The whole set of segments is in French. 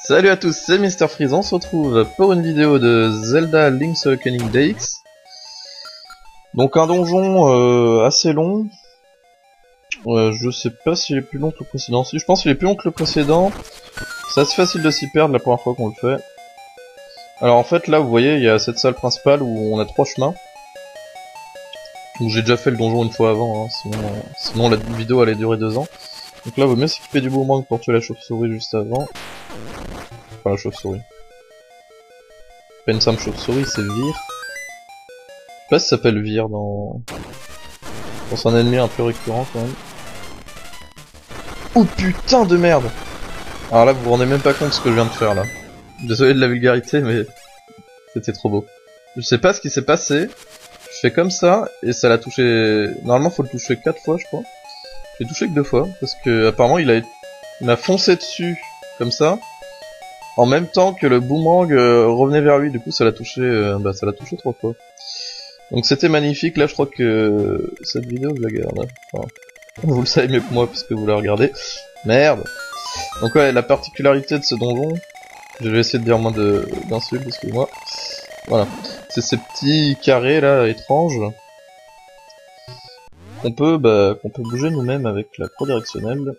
Salut à tous, c'est Mr Freeze, on se retrouve pour une vidéo de Zelda Link's Awakening DX. Donc un donjon assez long. Je sais pas s'il est plus long que le précédent. Si, je pense qu'il est plus long que le précédent. C'est assez facile de s'y perdre la première fois qu'on le fait. Alors en fait là vous voyez il y a cette salle principale où on a 3 chemins. Donc j'ai déjà fait le donjon une fois avant, hein, sinon la vidéo allait durer 2 ans. Donc là vaut mieux s'équiper du boomerang pour tuer la chauve-souris juste avant. Enfin la chauve-souris. C'est pas une simple chauve-souris, c'est Vir. Je sais pas si ça s'appelle Vir dans... c'est un ennemi un peu récurrent quand même. Oh putain de merde! Alors là vous vous rendez même pas compte de ce que je viens de faire là. Désolé de la vulgarité mais... c'était trop beau. Je sais pas ce qui s'est passé. Je fais comme ça et ça l'a touché... Normalement faut le toucher 4 fois je crois. J'ai touché que 2 fois parce que apparemment il m'a foncé dessus comme ça en même temps que le boomerang revenait vers lui. Du coup ça l'a touché 3 fois. Donc c'était magnifique. Là je crois que cette vidéo je la garde. Enfin, vous le savez mieux que moi puisque vous la regardez. Merde. Donc ouais, la particularité de ce donjon, je vais essayer de dire moins d'insultes, excusez-moi. Voilà, c'est ces petits carrés là étranges qu'on peut bouger nous-mêmes avec la croix directionnelle.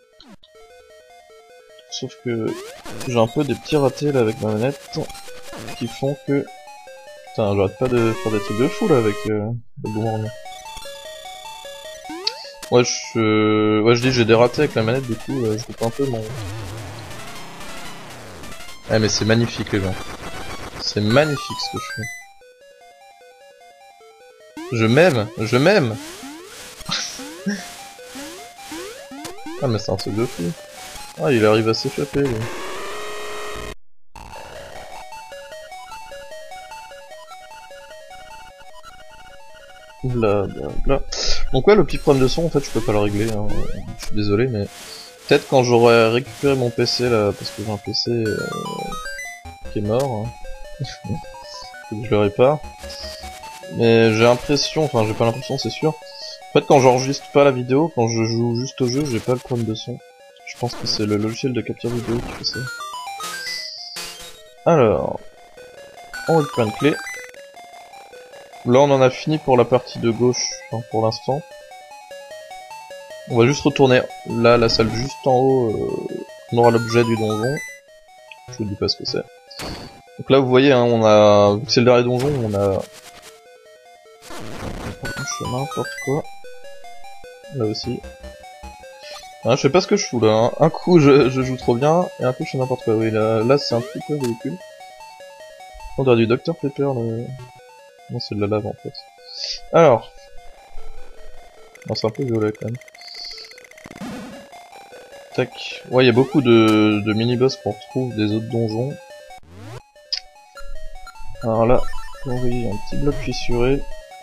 Sauf que j'ai un peu des petits ratés là avec ma manette qui font que... Putain, j'arrête pas de faire des trucs de fou là avec le boomerang. Ouais, je dis j'ai des ratés avec la manette, du coup je coupe un peu mon... Ah mais c'est magnifique les gens. C'est magnifique ce que je fais. Je m'aime. Ah mais c'est un truc de fou. Ah il arrive à s'échapper lui. Blablabla. Donc ouais, le petit problème de son en fait je peux pas le régler, hein. Je suis désolé mais... Peut-être quand j'aurai récupéré mon PC là, parce que j'ai un PC qui est mort, hein. Faut que je le répare. Mais j'ai l'impression, enfin j'ai pas l'impression c'est sûr. En fait quand j'enregistre pas la vidéo, quand je joue juste au jeu, j'ai pas le problème de son. Je pense que c'est le logiciel de capture vidéo qui fait ça. Alors, on récupère une clé. Là on en a fini pour la partie de gauche, enfin, pour l'instant. On va juste retourner là, la salle juste en haut, on aura l'objet du donjon. Je vous dis pas ce que c'est. Donc là vous voyez, hein, on a, vu que c'est le dernier donjon, on a un chemin, n'importe quoi. Là aussi. Hein, je sais pas ce que je fous là, hein. Un coup je joue trop bien, et un coup je fais n'importe quoi. Oui, là c'est un petit peu ridicule. On dirait du Dr Pepper, le... Non c'est de la lave en fait. Alors... Non c'est un peu violet quand même. Tac. Ouais, il y a beaucoup de mini-boss qu'on retrouve des autres donjons. Alors là, vous voyez un petit bloc fissuré.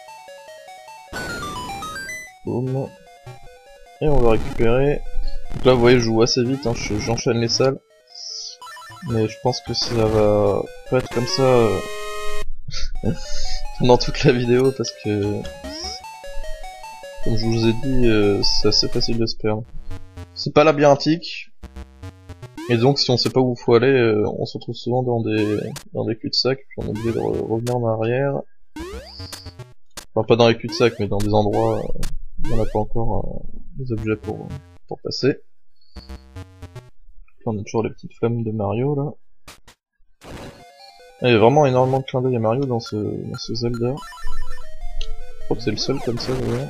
Boum. Et on va récupérer. Donc là, vous voyez, je joue assez vite, hein, j'enchaîne les salles. Mais je pense que ça va pas être comme ça pendant toute la vidéo parce que, comme je vous ai dit, c'est assez facile de se perdre. C'est pas labyrinthique, et donc si on sait pas où faut aller, on se retrouve souvent dans des cul-de-sac, puis on est obligé de revenir en arrière. Enfin pas dans les cul-de-sac, mais dans des endroits où on n'a pas encore des objets pour passer. Puis on a toujours les petites flammes de Mario là. Il y a vraiment énormément de clins d'œil à Mario dans ce Zelda. Je crois que c'est le seul comme ça d'ailleurs.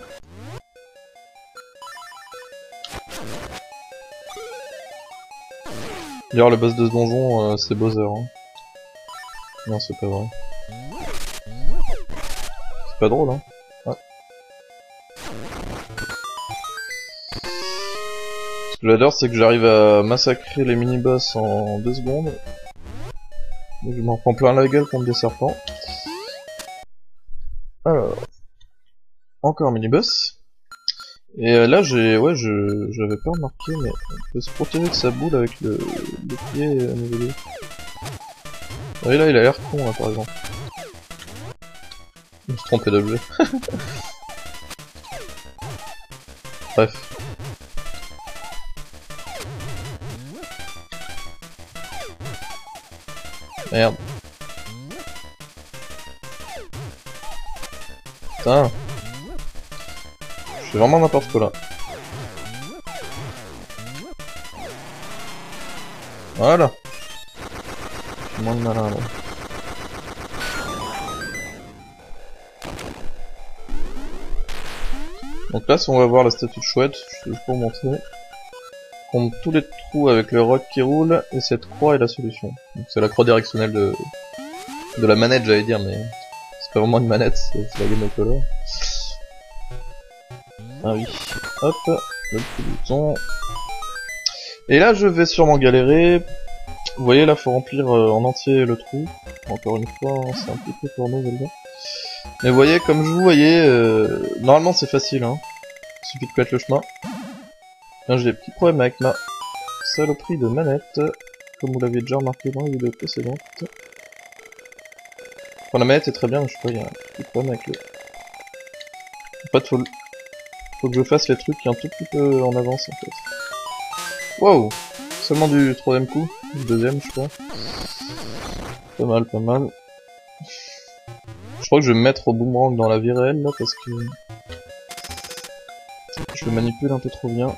D'ailleurs le boss de ce donjon c'est Bowser, hein. Non c'est pas vrai. C'est pas drôle hein. Ouais. Ce que j'adore c'est que j'arrive à massacrer les mini-boss en 2 secondes. Et je m'en prends plein la gueule contre des serpents. Alors... Encore un mini-boss. Et là j'avais pas remarqué mais on peut se protéger de sa boule avec le pied nivelé. Et là il a l'air con là par exemple. Je me suis trompé d'objet. Bref. Merde. Putain. Je fais vraiment n'importe quoi là. Voilà. Je suis moins de malin là. Donc là, si on va voir la statue de chouette, je vais vous montrer. Compte tous les trous avec le rock qui roule, et cette croix est la solution. Donc c'est la croix directionnelle de la manette, j'allais dire, mais c'est pas vraiment une manette, c'est la Game of Color. Ah oui, hop, le petit bouton. Et là, je vais sûrement galérer. Vous voyez, là, faut remplir en entier le trou. Encore une fois, hein, c'est un petit peu pour nous, Zelda. Mais vous voyez, comme je vous voyais, normalement c'est facile, hein. Il suffit de connaître le chemin. Là, j'ai des petits problèmes avec ma saloperie de manette, comme vous l'avez déjà remarqué dans les vidéos précédentes. Enfin, la manette est très bien, mais je sais pas, il y a un petit problème avec le... En fait, faut que je fasse les trucs un tout petit peu en avance, en fait. Wow! Seulement du troisième coup, du deuxième, je crois. Pas mal, pas mal. Je crois que je vais me mettre au boomerang dans la vie réelle, là, parce que... je le manipule un peu trop bien.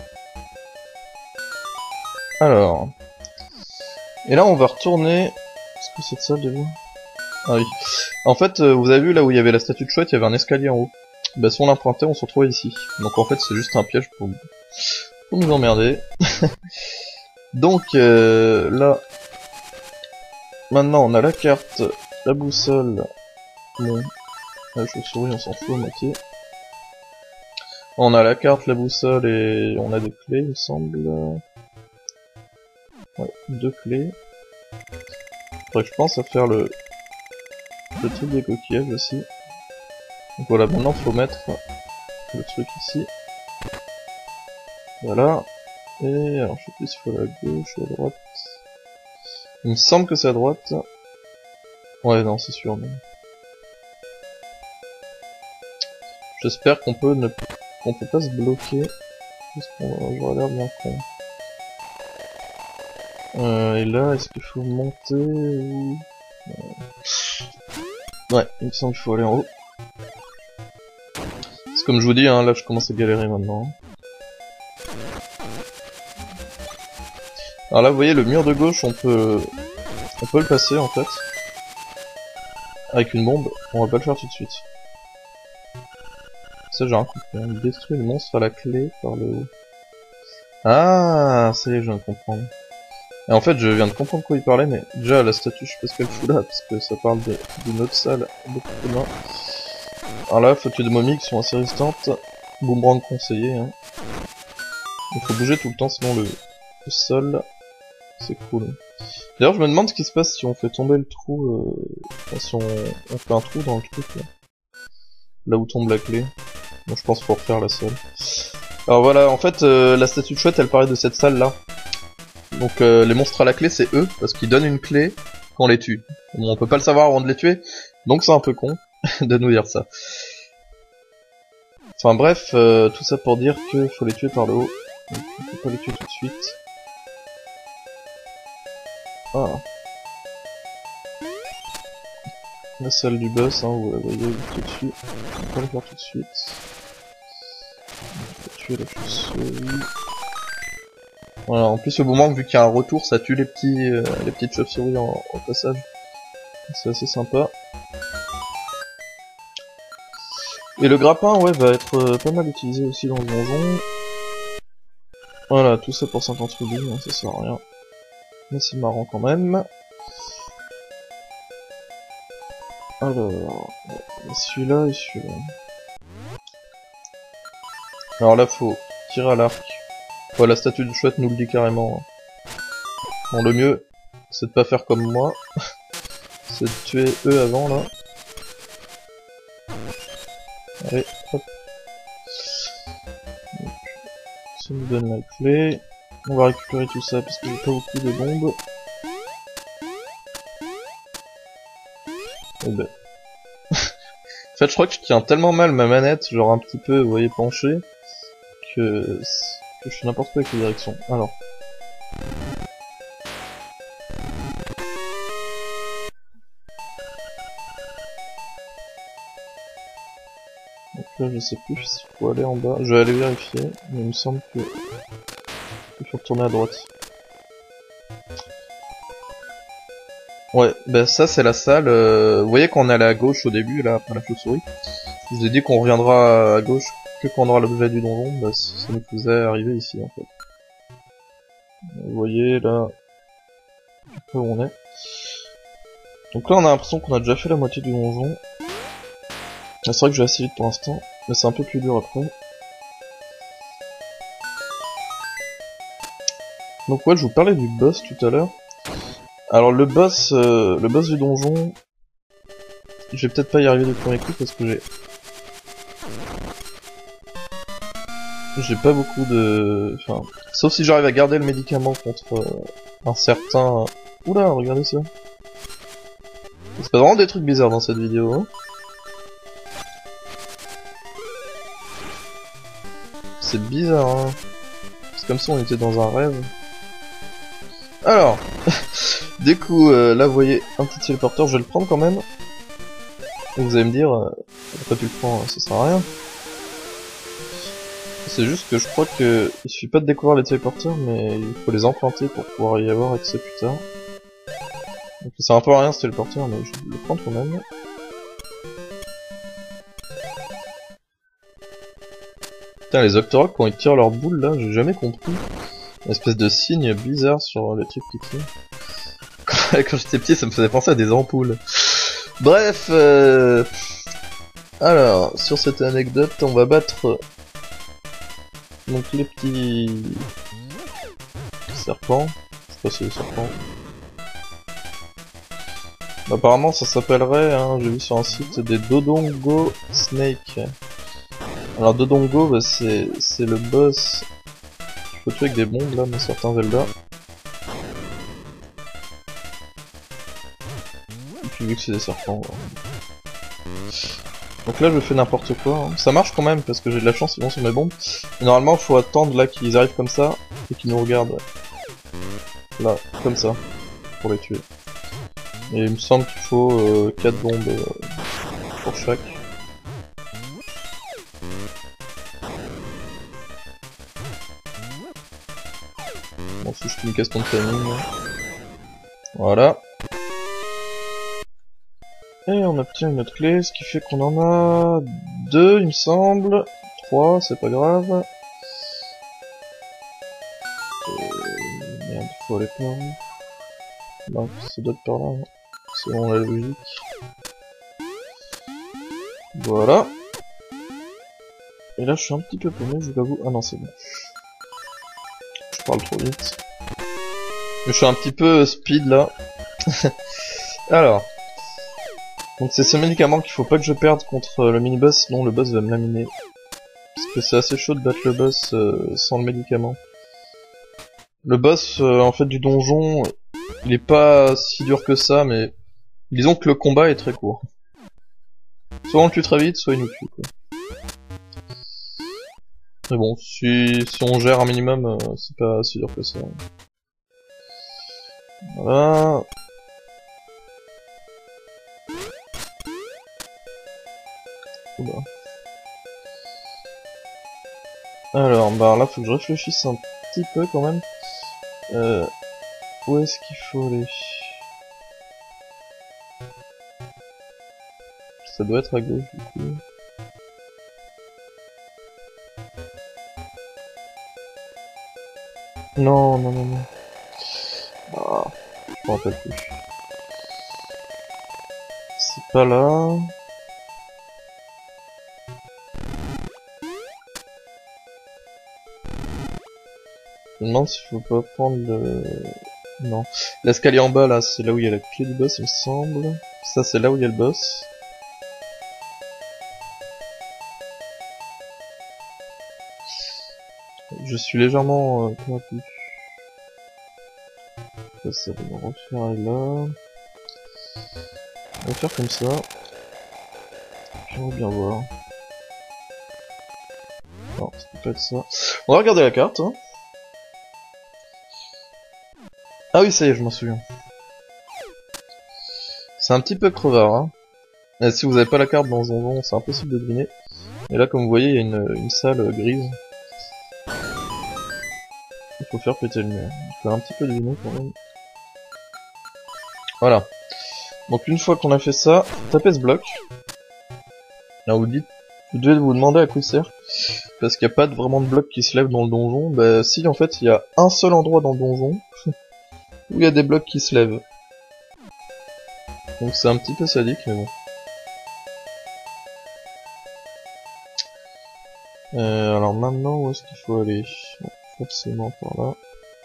Alors... Et là, on va retourner... Est-ce que c'est de ça, déjà? Ah oui. En fait, vous avez vu, là où il y avait la statue de chouette, il y avait un escalier en haut. Bah, si on l'empruntait, on se retrouvait ici. Donc en fait, c'est juste un piège pour nous emmerder. Donc, là... Maintenant, on a la carte, la boussole... Bon, la chauve-souris on s'en fout à moitié. On a la carte, la boussole et on a des clés il me semble. Ouais, 2 clés. Faudrait que je pense à faire le truc des coquillages aussi. Donc voilà, maintenant faut mettre le truc ici. Voilà. Et alors je sais plus s'il faut à gauche ou à droite. Il me semble que c'est à droite. Ouais non c'est sûr mais... J'espère qu'on peut pas se bloquer, parce qu'on j'aurais l'air bien con. Et là, est-ce qu'il faut monter ou... Ouais, il me semble qu'il faut aller en haut. C'est comme je vous dis, hein, là je commence à galérer maintenant. Alors là, vous voyez, le mur de gauche, on peut le passer en fait. Avec une bombe, on va pas le faire tout de suite. Ça j'ai un coup, on détruit le monstre à la clé par le haut. Ah, ça y est, je viens de comprendre. Et en fait, je viens de comprendre quoi il parlait, mais déjà la statue, je sais pas ce qu'elle fout là, parce que ça parle d'une autre salle, beaucoup plus loin. Alors là, faut tuer des momies qui sont assez résistantes. Boomerang conseillé, hein. Il faut bouger tout le temps, sinon le sol, c'est cool. D'ailleurs, je me demande ce qui se passe si on fait tomber le trou, enfin, si on fait un trou dans le truc là où tombe la clé. Bon, je pense qu'il faut refaire la salle. Alors voilà, en fait, la statue de chouette, elle paraît de cette salle là. Donc les monstres à la clé, c'est eux, parce qu'ils donnent une clé quand on les tue. Bon, on peut pas le savoir avant de les tuer, donc c'est un peu con de nous dire ça. Enfin bref, tout ça pour dire qu'il faut les tuer par le haut. Donc, on peut pas les tuer tout de suite. Ah. La salle du boss, hein, vous la voyez tout de suite. On peut pas le faire tout de suite. On va tuer la chauve-souris. Voilà, en plus le boomerang, vu qu'il y a un retour, ça tue les petites chauves-souris en passage. C'est assez sympa. Et le grappin, ouais, va être pas mal utilisé aussi dans le donjon. Voilà, tout ça pour 50 rubis, hein, ça sert à rien. Mais c'est marrant quand même. Alors, celui-là et celui-là. Alors là, faut tirer à l'arc. Ouais, la statue de chouette nous le dit carrément. Bon, le mieux, c'est de pas faire comme moi. C'est de tuer eux avant, là. Allez, hop. Donc, ça nous donne la clé. On va récupérer tout ça parce que j'ai pas beaucoup de bombes. Et ben. En fait, je crois que je tiens tellement mal ma manette, genre un petit peu, vous voyez, penché, que je fais n'importe quoi avec les directions. Alors. là, je sais plus s'il faut aller en bas. Je vais aller vérifier, mais il me semble que il faut retourner à droite. Ouais, bah ça c'est la salle. Vous voyez qu'on est allé à gauche au début, là, après la chauve-souris. Je vous ai dit qu'on reviendra à gauche que quand on aura l'objet du donjon, bah ça nous faisait arriver ici en fait. Vous voyez là, un peu où on est. Donc là on a l'impression qu'on a déjà fait la moitié du donjon. C'est vrai que je vais assez vite pour l'instant, mais c'est un peu plus dur après. Donc ouais, je vous parlais du boss tout à l'heure. Alors le boss du donjon, je vais peut-être pas y arriver du premier coup parce que j'ai pas beaucoup de... Enfin, sauf si j'arrive à garder le médicament contre un certain... Oula, regardez ça. Il se passe vraiment des trucs bizarres dans cette vidéo, hein. C'est bizarre, hein. C'est comme si on était dans un rêve. Alors, du coup, là vous voyez un petit téléporteur, je vais le prendre quand même. Et vous allez me dire, t'as pas pu le prendre, ça sert à rien. C'est juste que je crois que il suffit pas de découvrir les téléporteurs, mais il faut les implanter pour pouvoir y avoir accès plus tard. Donc ça sert un peu à rien ce téléporteur, mais je vais le prendre quand même. Putain, les Octoroks quand ils tirent leur boule là, j'ai jamais compris. Une espèce de signe bizarre sur le truc qui tire. Quand j'étais petit, ça me faisait penser à des ampoules. Bref, alors, sur cette anecdote, on va battre donc les petits serpents. Je sais pas si c'est des serpents. Apparemment, ça s'appellerait, hein, j'ai vu sur un site, des Dodongo Snake. Alors Dodongo, bah, c'est le boss qu'il faut tuer avec des bombes là dans certains Zelda. Et puis vu que c'est des serpents, voilà. Donc là je fais n'importe quoi, hein. Ça marche quand même parce que j'ai de la chance, ils vont sur mes bombes. Mais normalement faut attendre là qu'ils arrivent comme ça et qu'ils nous regardent. Là, comme ça, pour les tuer. Et il me semble qu'il faut 4 bombes pour chaque. Bon, si je fais une question de timing. Voilà. Et on obtient une autre clé, ce qui fait qu'on en a 2 il me semble. 3, c'est pas grave. Merde, faut aller par où? Non, ça doit être par là, hein. Selon la logique. Voilà. Et là je suis un petit peu paumé, je l'avoue. Ah non, c'est bon. Je parle trop vite. Je suis un petit peu speed là. Alors. Donc c'est ce médicament qu'il faut pas que je perde contre le mini-boss, sinon le boss va me laminer. Parce que c'est assez chaud de battre le boss sans le médicament. Le boss en fait du donjon, il est pas si dur que ça, mais disons que le combat est très court. Soit on le tue très vite, soit il nous tue quoi. Mais bon, si on gère un minimum, c'est pas si dur que ça. Voilà. Oula. Alors, bah là faut que je réfléchisse un petit peu quand même. Où est-ce qu'il faut aller? Ça doit être à gauche du coup. Non, non, non, non. Ah, je me rappelle plus. C'est pas là. Je me demande s'il faut pas prendre le... Non. L'escalier en bas là, c'est là où il y a la clé du boss il me semble. Ça c'est là où il y a le boss. Je suis légèrement convaincu. Ça va me refaire là. On va faire comme ça. J'aimerais bien voir. Non, ça peut pas être ça. On va regarder la carte. Hein. Ah oui, ça y est, je m'en souviens. C'est un petit peu crevard. Hein. Et si vous avez pas la carte dans Zonzon, c'est impossible de deviner. Et là, comme vous voyez, il y a une salle grise. Il faut faire péter le mur. Il faut un petit peu deviner quand même. Voilà. Donc une fois qu'on a fait ça, tapez ce bloc. Là vous devez vous demander à quoi il sert. Parce qu'il n'y a pas vraiment de bloc qui se lève dans le donjon. Bah si, en fait il y a un seul endroit dans le donjon où il y a des blocs qui se lèvent. Donc c'est un petit peu sadique mais bon. Alors maintenant où est-ce qu'il faut aller? Bon, forcément par là.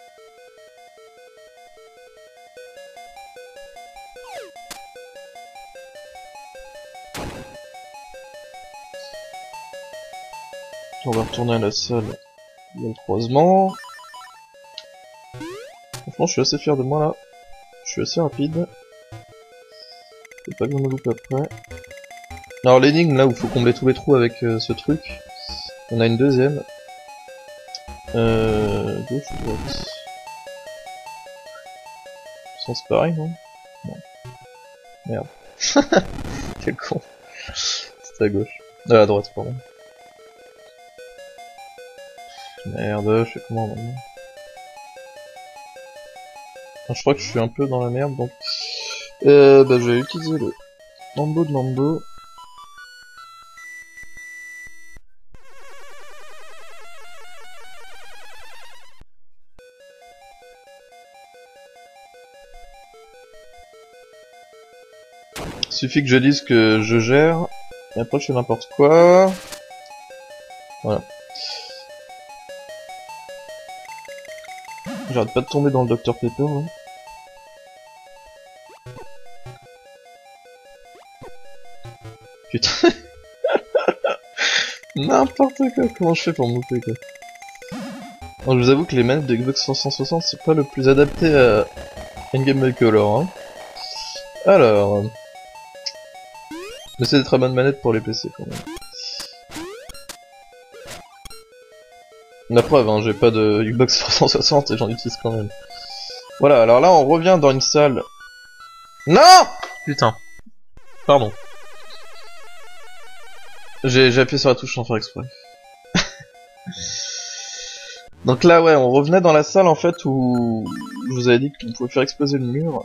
On va retourner à la salle. Il y a le croisement. Franchement, je suis assez fier de moi là. Je suis assez rapide. Faut pas que je me loupe après. Alors l'énigme là où il faut combler tous les trous avec ce truc. On a une deuxième. Gauche ou droite? C'est pareil, non? Non. Merde. Quel con. C'est à gauche. À droite, pardon. Merde, je fais comment maintenant? Je crois que je suis un peu dans la merde, donc... bah je vais utiliser le Lambo de Lambo. Suffit que je dise que je gère, et après je fais n'importe quoi. Voilà. J'arrête pas de tomber dans le Dr Pepper, hein. Putain. N'importe quoi, comment je fais pour me louper quoi. Alors, je vous avoue que les manettes de Xbox 360 c'est pas le plus adapté à une Game Boy Color, hein. Alors... Mais c'est des très bonnes manettes pour les PC quand même. La preuve, hein, j'ai pas de Xbox 360 et j'en utilise quand même. Voilà, alors là on revient dans une salle... Non! Putain. Pardon. J'ai appuyé sur la touche sans faire exprès. Donc là ouais, on revenait dans la salle en fait où je vous avais dit qu'on pouvait faire exploser le mur.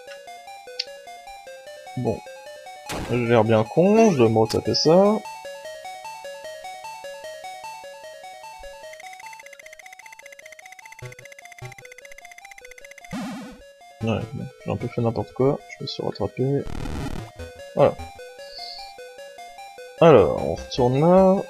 Bon. J'ai l'air bien con, je dois me retaper ça. Ouais, bon, j'ai un peu fait n'importe quoi, je me suis rattrapé. Voilà. Alors, on retourne là.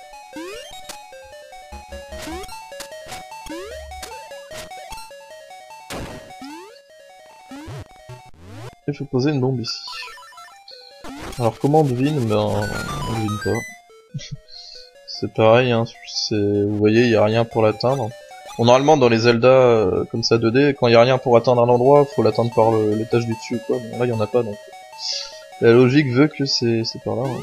Et je vais poser une bombe ici. Alors comment on devine? Ben, on devine pas. C'est pareil, hein, vous voyez, il n'y a rien pour l'atteindre. Bon, normalement, dans les Zelda comme ça 2D, quand il n'y a rien pour atteindre un endroit, faut l'atteindre par l'étage du dessus ou quoi. Bon, là, il n'y en a pas, donc la logique veut que c'est par là. Ouais.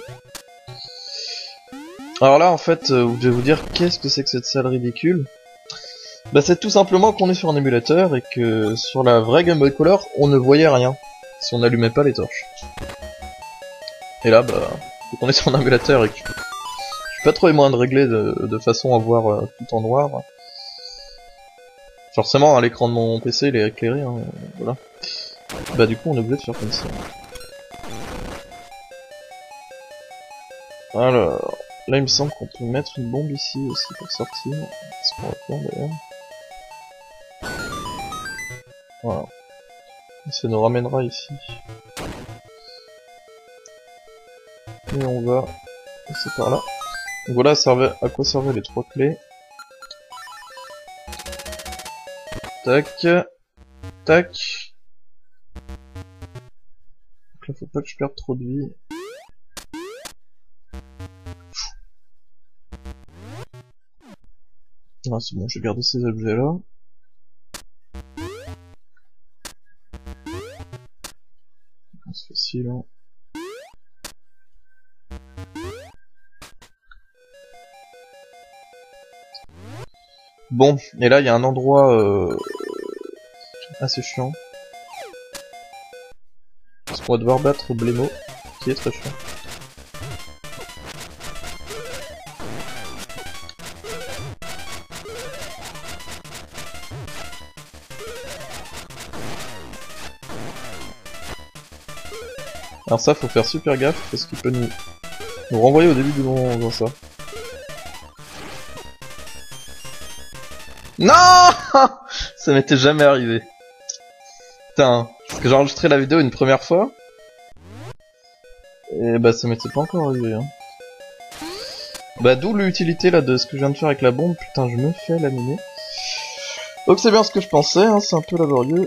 Alors là, en fait, je vais vous dire qu'est-ce que c'est que cette salle ridicule. Bah, c'est tout simplement qu'on est sur un émulateur et que sur la vraie Game Boy Color, on ne voyait rien si on n'allumait pas les torches. Et là, bah, vu qu'on est sur un émulateur et que je suis pas trop les moyens de régler de façon à voir tout en noir. Forcément, hein, l'écran de mon PC il est éclairé, hein, voilà. Bah du coup, on est obligé de faire comme ça. Alors, là il me semble qu'on peut mettre une bombe ici aussi pour sortir. C'est ce qu'on va faire d'ailleurs. Voilà. Ça nous ramènera ici. Et on va passer par là. Donc voilà à quoi servaient les 3 clés. Tac. Tac. Donc là faut pas que je perde trop de vie. Ah c'est bon, j'ai gardé ces objets là. C'est facile hein. Bon, et là il y a un endroit assez chiant. Parce qu'on va devoir battre Blémo, qui est très chiant. Alors ça, faut faire super gaffe parce qu'il peut nous renvoyer au début du donjon dans ça. Non. Ça m'était jamais arrivé. Putain, parce que j'ai enregistré la vidéo une première fois. Et bah ça m'était pas encore arrivé, hein. Bah d'où l'utilité là de ce que je viens de faire avec la bombe, putain je me fais laminer. Donc c'est bien ce que je pensais, hein, c'est un peu laborieux.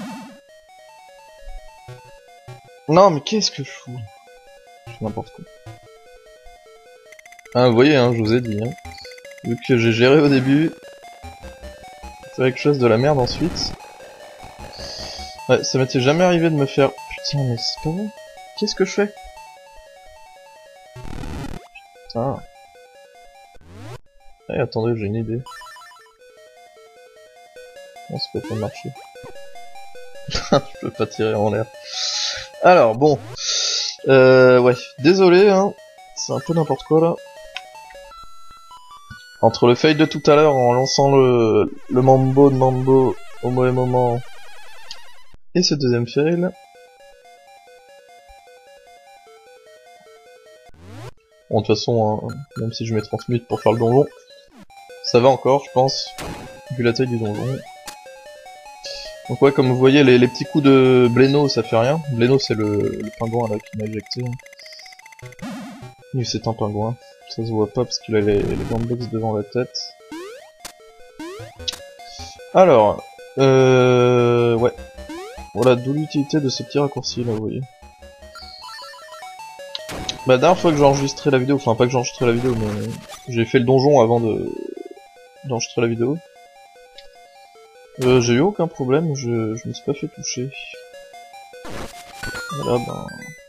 Non mais qu'est-ce que je fous? Je fais n'importe quoi. Ah vous voyez, hein, je vous ai dit, hein. Vu que j'ai géré au début, c'est quelque chose de la merde ensuite. Ouais, ça m'était jamais arrivé de me faire... Putain mais c'est pas bon. Qu'est-ce que je fais? Putain. Eh, attendez, j'ai une idée. Non, c'est pas pour marcher. Je peux pas tirer en l'air. Alors, bon. Ouais, désolé, hein. C'est un peu n'importe quoi, là. Entre le fail de tout à l'heure, en lançant le mambo de mambo au mauvais moment, et ce deuxième fail... Bon, de toute façon, hein, même si je mets 30 minutes pour faire le donjon, ça va encore, je pense, vu la taille du donjon. Donc ouais, comme vous voyez, les petits coups de Bléno, ça fait rien. Bléno, c'est le pingouin là qui m'a éjecté. Lui, c'est un pingouin. Ça se voit pas parce qu'il a les gants box devant la tête. Alors, ouais. Voilà, d'où l'utilité de ce petit raccourci là, vous voyez. Bah, la dernière fois que j'ai enregistré la vidéo, enfin pas que j'ai enregistré la vidéo, mais j'ai fait le donjon avant d'enregistrer la vidéo. J'ai eu aucun problème, je me suis pas fait toucher. Voilà, ben...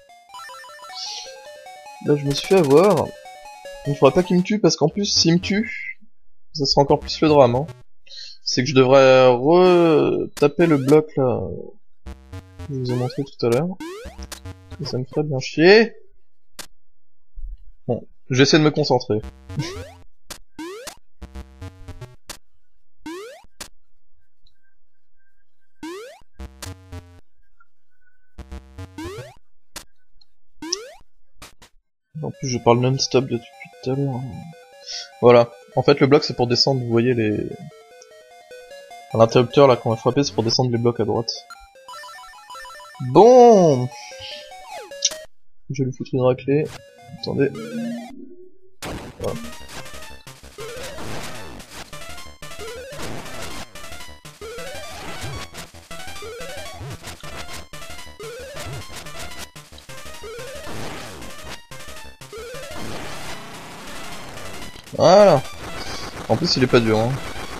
Là, je me suis fait avoir. Il ne faudrait pas qu'il me tue, parce qu'en plus, s'il me tue, ça sera encore plus le drame, hein. C'est que je devrais taper le bloc, là, que je vous ai montré tout à l'heure. Et ça me ferait bien chier. Bon, j'essaie de me concentrer. En plus, je parle non-stop depuis tout à l'heure. Voilà. En fait, le bloc, c'est pour descendre, vous voyez, les... L'interrupteur, là, qu'on va frapper, c'est pour descendre les blocs à droite. Bon, je vais lui foutre une raclée. Attendez. Voilà. Voilà. En plus, il est pas dur, hein.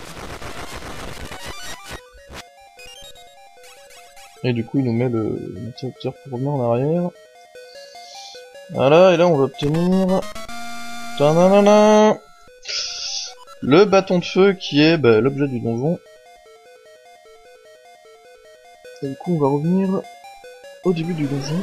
Et du coup, il nous met l'interrupteur pour revenir en arrière. Voilà, et là, on va obtenir... Tananana, le bâton de feu qui est l'objet du donjon. Et du coup, on va revenir au début du donjon.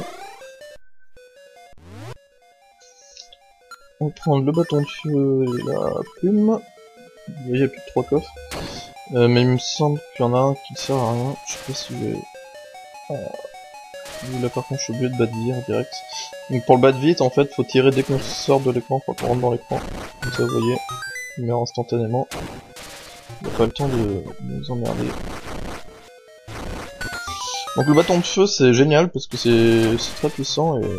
On va prendre le bâton de feu et la plume. Vous voyez, il y a plus de 3 coffres. Mais il me semble qu'il y en a un qui sert à rien. Je sais pas si j'ai... Là par contre je suis obligé de battre vite direct. Donc pour le battre vite en fait faut tirer dès qu'on sort de l'écran, quand on rentre dans l'écran. Comme ça vous voyez, il meurt instantanément. Il n'y a pas le temps de nous emmerder. Donc le bâton de feu c'est génial parce que c'est très puissant et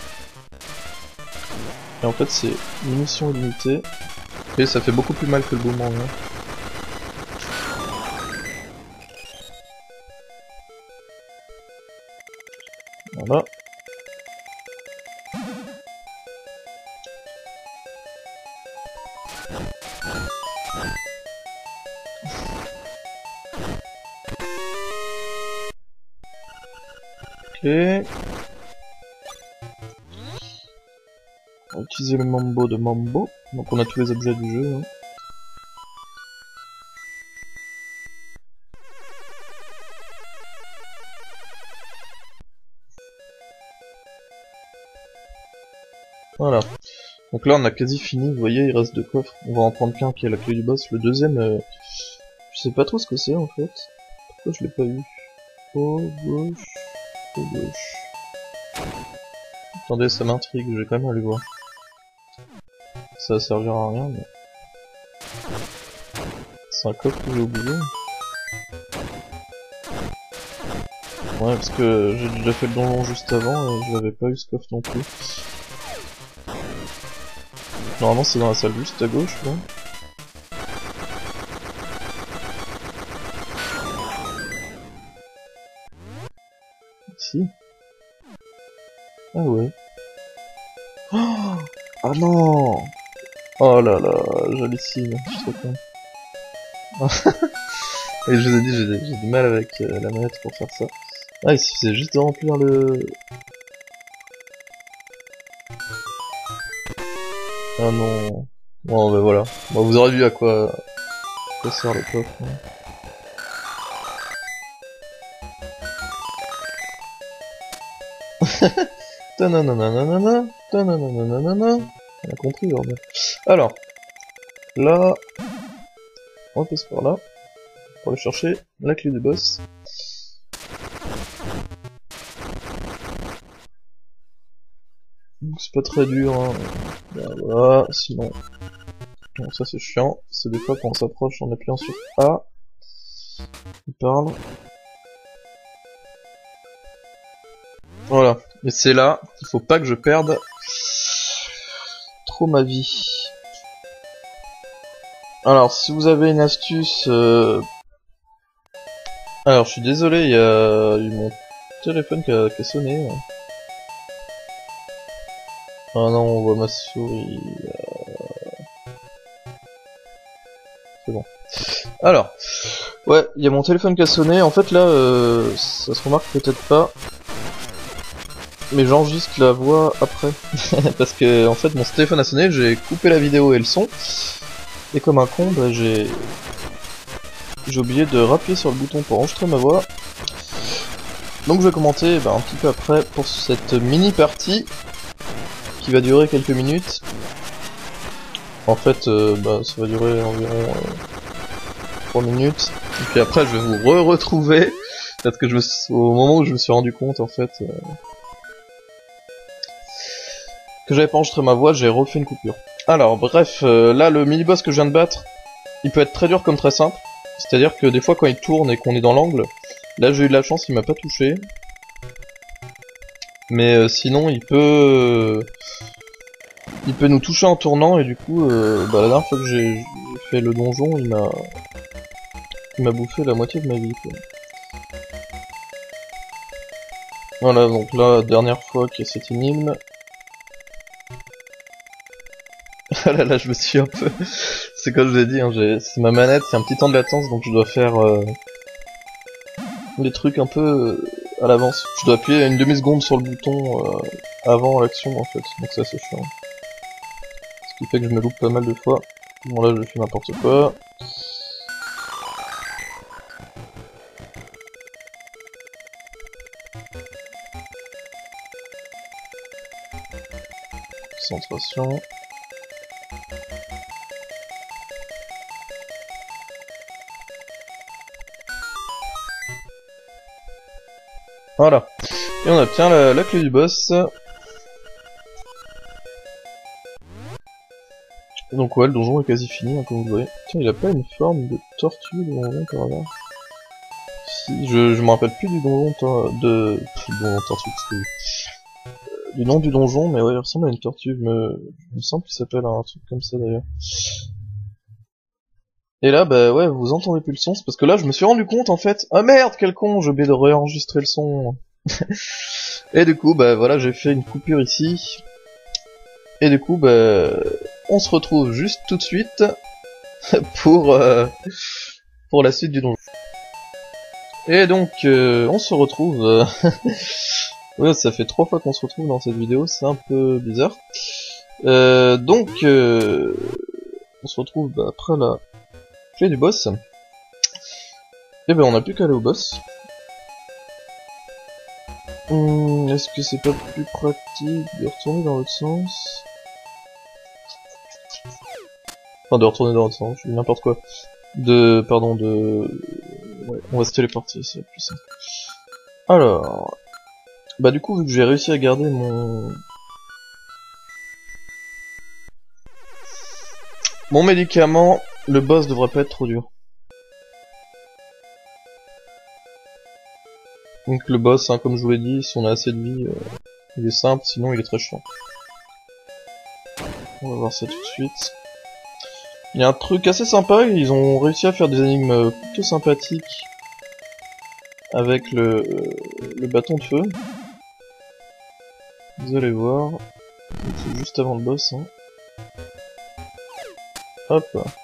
en fait c'est munitions illimitées. Et ça fait beaucoup plus mal que le boomerang. Voilà. Ok. On va utiliser le mambo de mambo. Donc on a tous les objets du jeu. Hein. Voilà. Donc là on a quasi fini, vous voyez il reste 2 coffres. On va en prendre qu'un qui est la clé du boss. Le deuxième, je sais pas trop ce que c'est en fait. Pourquoi je l'ai pas eu? Au gauche. Au gauche. Attendez, ça m'intrigue, je vais quand même aller voir. Ça va servir à rien, mais... C'est un coffre que j'ai oublié. Ouais, parce que j'ai déjà fait le donjon juste avant et je l'avais pas eu ce coffre non plus. Normalement c'est dans la salle juste à gauche, quoi. Ici. Ah ouais. Oh, ah non. Oh là là, j'hallucine, je suis trop con. Et je vous ai dit, j'ai du mal avec la manette pour faire ça. Ah, il suffisait juste de remplir le... Ah non... Bon, bah voilà. Bon, vous aurez vu à quoi sert le coffre. Hein. Tananananana, tananananana. On a compris, bordel. Alors, là... On passe par là. Pour aller chercher la clé du boss. C'est pas très dur, hein. Ben voilà, sinon... Bon, ça c'est chiant, c'est des fois quand on s'approche en appuyant sur A, il parle. Voilà, et c'est là qu'il faut pas que je perde trop ma vie. Alors, si vous avez une astuce... Alors, je suis désolé, il y a eu mon téléphone qui a sonné. Ah non, on voit ma souris... C'est bon. Alors, ouais, il y a mon téléphone qui a sonné. En fait, là, ça se remarque peut-être pas, mais j'enregistre la voix après. Parce que, en fait, mon téléphone a sonné, j'ai coupé la vidéo et le son. Et comme un con, bah, j'ai oublié de rappuyer sur le bouton pour enregistrer ma voix. Donc je vais commenter un petit peu après pour cette mini partie qui va durer quelques minutes. En fait, ça va durer environ 3 minutes. Et puis après, je vais vous retrouver. Parce que au moment où je me suis rendu compte, en fait, que j'avais pas enregistré ma voix, j'ai refait une coupure. Alors, bref, là, le mini-boss que je viens de battre, il peut être très dur comme très simple. C'est-à-dire que des fois, quand il tourne et qu'on est dans l'angle, là, j'ai eu de la chance, il m'a pas touché. Mais sinon, il peut nous toucher en tournant, et du coup, la dernière fois que j'ai fait le donjon, il m'a bouffé la moitié de ma vie, quoi. Voilà, donc là, dernière fois qu'il y a cette énigme. Ah là là, je me suis un peu... C'est comme je vous ai dit, hein, c'est ma manette, c'est un petit temps de latence, donc je dois faire des trucs un peu à l'avance. Je dois appuyer une demi-seconde sur le bouton avant l'action, en fait, donc ça c'est chiant. Ce qui fait que je me loupe pas mal de fois. Bon là, je fais n'importe quoi. Concentration. Voilà. Et on obtient la clé du boss. Donc ouais, le donjon est quasi fini, hein, comme vous voyez. Tiens, il a pas une forme de tortue, le donjon, par hasard? Si, je me rappelle plus du donjon du donjon tortue, du nom du donjon, mais ouais, il ressemble à une tortue, il me semble qu'il s'appelle un truc comme ça d'ailleurs. Et là, bah ouais, vous entendez plus le son, c'est parce que là, je me suis rendu compte, en fait, ah merde, quel con, j'ai oublié de réenregistrer le son. Et du coup, bah voilà, j'ai fait une coupure ici. Et du coup, bah, on se retrouve juste tout de suite pour la suite du donjon. Et donc, on se retrouve... ouais, ça fait 3 fois qu'on se retrouve dans cette vidéo, c'est un peu bizarre. Donc, on se retrouve après la clé du boss. Et ben on n'a plus qu'à aller au boss. Est-ce que c'est pas plus pratique de retourner dans l'autre sens? Enfin, de retourner dans l'autre sens, je dis n'importe quoi. Pardon, ouais, on va se téléporter, c'est plus simple. Alors... Bah du coup, vu que j'ai réussi à garder mon Mon médicament, le boss devrait pas être trop dur. Donc le boss, hein, comme je vous l'ai dit, si on a assez de vie, il est simple, sinon il est très chiant. On va voir ça tout de suite. Il y a un truc assez sympa, ils ont réussi à faire des énigmes plutôt sympathiques avec le bâton de feu. Vous allez voir, c'est juste avant le boss. Hein. Hop.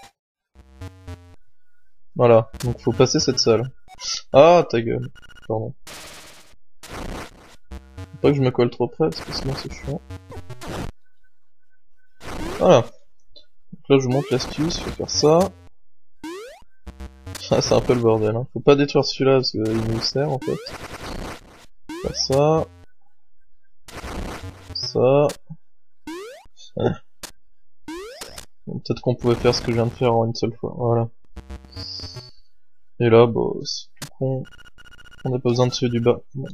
Voilà, donc faut passer cette salle. Ah, ta gueule. Pardon. Faut pas que je me colle trop près, parce que sinon c'est chiant. Voilà. Donc là je vous montre l'astuce, faut faire ça. Ah, c'est un peu le bordel, hein. Faut pas détruire celui-là, parce qu'il nous sert en fait. Faire ça. Ça. Bon, peut-être qu'on pouvait faire ce que je viens de faire en une seule fois, voilà. Et là, bah, c'est tout con. On n'a pas besoin de celui du bas. Bon.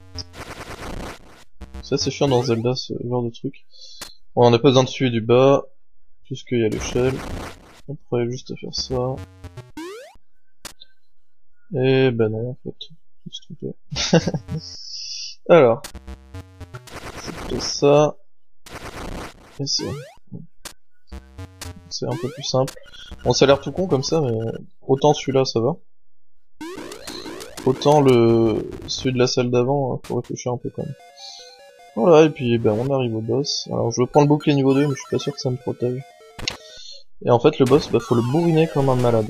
Ça c'est chiant dans Zelda, ce genre de truc. Bon, on n'a pas besoin de celui du bas, puisqu'il y a l'échelle. Après, juste à faire ça. Et ben non, en fait. Je me suis trompé. Alors. C'est plutôt ça. Et ça. C'est un peu plus simple. Bon, ça a l'air tout con comme ça, mais autant celui-là, ça va. Autant celui de la salle d'avant, faut réfléchir un peu quand même. Voilà, et puis ben on arrive au boss. Alors je prends le bouclier niveau 2, mais je suis pas sûr que ça me protège. Et en fait le boss, bah faut le bourriner comme un malade.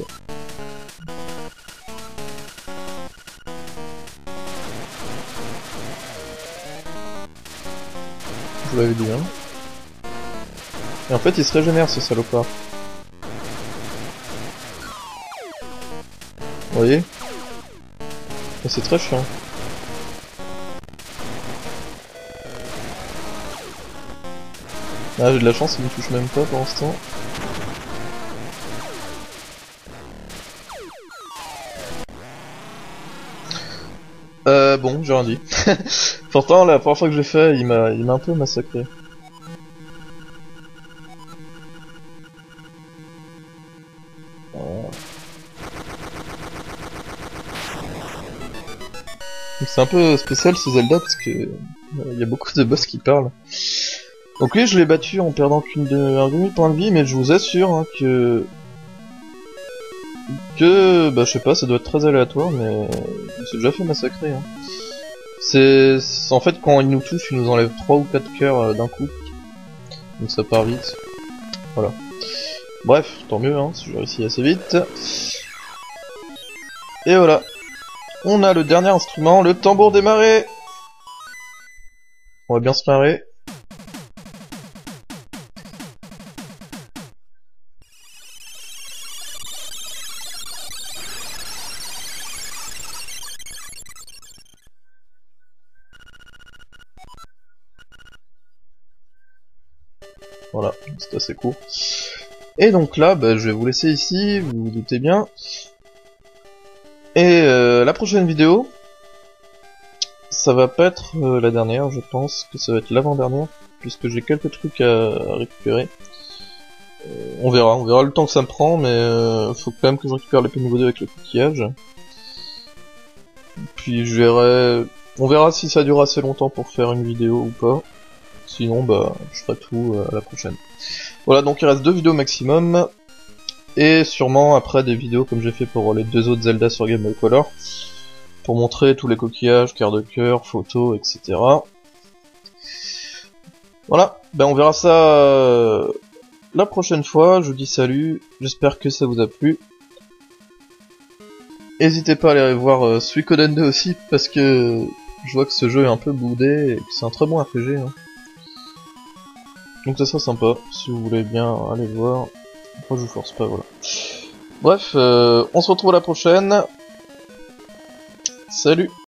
Je vous l'avais dit, hein. Et en fait il se régénère ce salopard. Vous voyez? Et c'est très chiant. Ah, j'ai de la chance, il me touche même pas pour l'instant. Bon, j'ai rien dit. Pourtant, la première fois que j'ai fait, il m'a un peu massacré. C'est un peu spécial ce Zelda parce que il y a beaucoup de boss qui parlent. Donc lui je l'ai battu en perdant qu'un demi-point de vie, mais je vous assure hein, que bah je sais pas, ça doit être très aléatoire, mais il s'est déjà fait massacrer. Hein. C'est en fait quand il nous touche, il nous enlève 3 ou 4 cœurs d'un coup, donc ça part vite. Voilà. Bref, tant mieux hein, si je réussis assez vite. Et voilà. On a le dernier instrument, le tambour des marées. On va bien se marrer. Voilà, c'est assez court. Et donc là, bah, je vais vous laisser ici, vous vous doutez bien. Et la prochaine vidéo, ça va pas être la dernière, je pense que ça va être l'avant-dernière, puisque j'ai quelques trucs à récupérer. On verra le temps que ça me prend, mais faut quand même que je récupère l'épée niveau 2 avec le coquillage. Puis je verrai, on verra si ça dure assez longtemps pour faire une vidéo ou pas. Sinon, bah, je ferai tout à la prochaine. Voilà, donc il reste 2 vidéos maximum. Et sûrement après des vidéos comme j'ai fait pour les 2 autres Zelda sur Game Boy Color, pour montrer tous les coquillages, quarts de cœur, photos, etc. Voilà, ben on verra ça la prochaine fois. Je vous dis salut, j'espère que ça vous a plu. N'hésitez pas à aller voir Suikoden 2 aussi, parce que je vois que ce jeu est un peu boudé et que c'est un très bon RPG. Hein. Donc ça sera sympa, si vous voulez bien aller le voir. Moi je vous force pas, voilà. Bref, on se retrouve à la prochaine. Salut!